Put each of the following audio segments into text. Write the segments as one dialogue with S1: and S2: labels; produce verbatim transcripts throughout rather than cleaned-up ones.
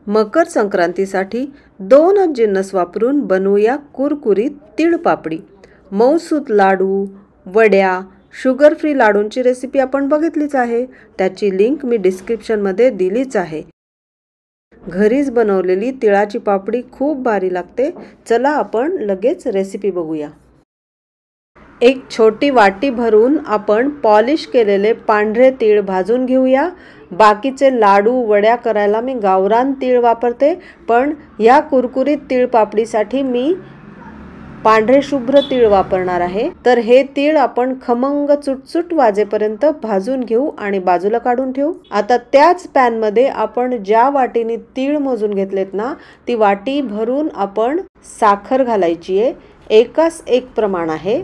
S1: मकर संक्रांतीसाठी दोनच जिन्नस वापरून बनवूया कुरकुरीत तीळ पापडी। मऊसूत लाडू, वड्या, शुगर फ्री लाडूंची रेसिपी आपण बघितलीच आहे। त्याची लिंक मी डिस्क्रिप्शन मध्ये दिलीच आहे। घरीच बनवलेली तिळाची पापडी खूप भारी लागते। चला आपण लगेच रेसिपी बघूया। एक छोटी वाटी भरून आपण पॉलिश केलेले पांढरे तीळ भाजून घेऊया। बाकीचे लाडू वड्या करायला मी गावरान तीळ वापरते, पण या कुरकुरीत तीळ पापडीसाठी मी पांढरे शुभ्र तीळ वापरणार आहे। तर हे तीळ आपण खमंग चुटचुट वाजेपर्यंत भाजून घेऊ आणि बाजूला काढून ठेवू। आता त्याच पॅन मध्ये आपण ज्या वाटीने तीळ मोजून घेतलेत ना, ती वाटी भरून आपण साखर घालायची आहे। एकास एक प्रमाण आहे।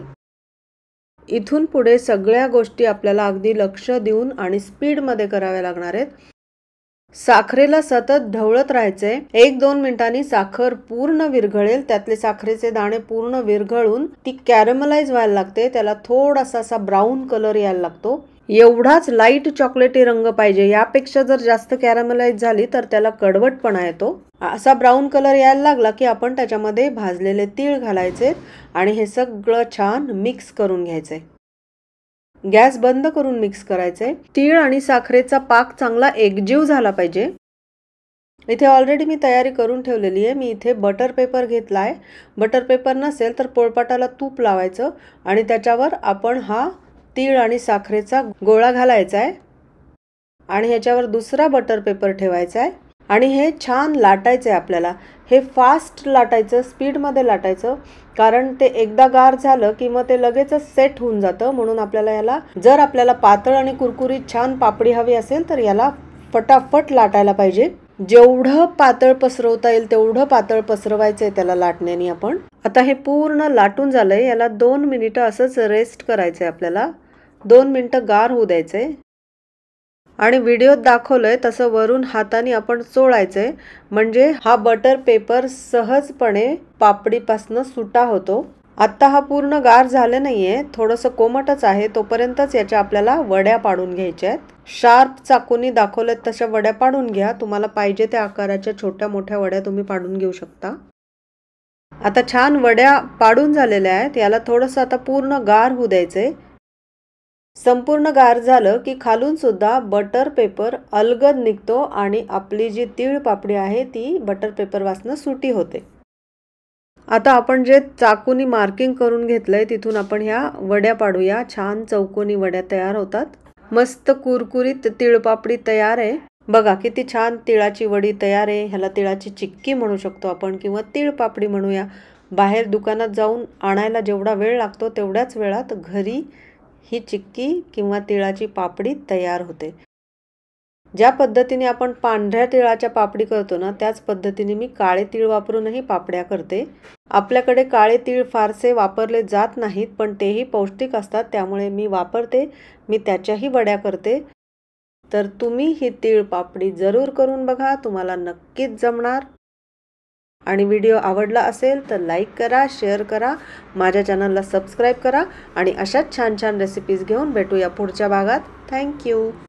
S1: इथून पुढे सगळ्या गोष्टी आपल्याला अगदी लक्ष देऊन आणि स्पीड मध्ये कराव्या लागणार आहेत। साखरेला सतत ढवळत राहायचे। एक दोन मिनिटांनी साखर पूर्ण विरघळेल, त्यातले साखरेचे दाणे पूर्ण विरघळून ती कॅरमलाइज व्हायला लागते। त्याला थोडासा असा ब्राऊन कलर यायला लागतो। एवढाच लाईट चॉकलेटी रंग पाहिजे, यापेक्षा जर जास्त कॅरमलाइज झाली तर त्याला कडवटपणा येतो। असा ब्राऊन कलर यायला लागला की आपण त्याच्यामध्ये भाजलेले तीळ घालायचे आणि हे सगळं छान मिक्स करून घ्यायचे। गॅस बंद करून मिक्स करायचे। तीळ आणि साखरेचा पाक चांगला एकजीव झाला पाहिजे। इथे ऑलरेडी मी तयारी करून ठेवलेली आहे। मी इथे बटर पेपर घेतलाय। बटर पेपर नसेल तर पोळपाटाला तूप लावायचं आणि त्याच्यावर आपण हा तीळ आणि साखरेचा गोळा घालायचा आहे आणि ह्याच्यावर दुसरा बटर पेपर ठेवायचा आहे आणि हे छान लाटायचे आपल्याला। हे फास्ट लाटायचं, स्पीड मध्ये लाटायचं, कारण ते एकदा गार झालं की मग ते लगेचच सेट होऊन जातं। म्हणून आपल्याला याला, जर आपल्याला पातळ आणि कुरकुरीत छान पापडी हवी असेल तर याला फटाफट लाटायला पाहिजे। जेवढं पातळ पसरवता येईल तेवढं पातळ पसरवायचंय त्याला लाटण्याने आपण। आता हे पूर्ण लाटून झालंय। याला दोन मिनिटं असंच रेस्ट करायचंय आपल्याला। दोन मिनिटं गार होऊ द्यायचंय आणि व्हिडिओत दाखवलंय तसं वरून हाताने आपण चोळायचंय, म्हणजे हा बटर पेपर सहजपणे पापडीपासून सुटा होतो। आता हा पूर्ण गार झाले नाहीये, थोडंसं कोमटच आहे। तोपर्यंतच याच्या आपल्याला वड्या पाडून घ्यायच्या आहेत। शार्प चाकूनी दाखवलेत तशा वड्या पाडून घ्या। तुम्हाला पाहिजे त्या आकाराच्या छोट्या मोठ्या वड्या तुम्ही पाडून घेऊ शकता। आता छान वड्या पाडून झालेल्या आहेत। याला थोडंसं आता पूर्ण गार होऊ द्यायचंय। संपूर्ण गार झालं की खालून सुद्धा बटर पेपर अलगद निघतो आणि आपली जी तीळ पापडी आहे ती बटर पेपर वासनं सुटी होते। आता आपण जे चाकूनी मार्किंग करून घेतलंय तिथून आपण ह्या वड्या पाडूया। छान चौकोनी वड्या तयार होतात। मस्त कुरकुरीत तीळ पापडी तयार आहे। बघा किती छान तिळाची वडी तयार आहे। ह्याला तिळाची चिक्की म्हणू शकतो आपण किंवा तीळ पापडी म्हणूया। बाहेर दुकानात जाऊन आणायला जेवढा वेळ लागतो तेवढ्याच वेळात घरी ही चिक्की किंवा तिळाची पापडी तयार होते। ज्या पद्धतीने आपण पांढऱ्या तिळाच्या पापडी करतो ना, त्याच पद्धतीने मी काळे तीळ वापरूनही पापड्या करते। आपल्याकडे काळे तीळ फारसे वापरले जात नाहीत, पण तेही पौष्टिक असतात, त्यामुळे मी वापरते। मी त्याच्याही वड्या करते। तर तुम्ही ही तीळ पापडी जरूर करून बघा, तुम्हाला नक्कीच जमणार। आणि व्हिडिओ आवडला असेल तर लाईक करा, शेअर करा, माझ्या चॅनलला सबस्क्राईब करा आणि अशाच छान छान रेसिपीज घेऊन भेटूया पुढच्या भागात। Thank you.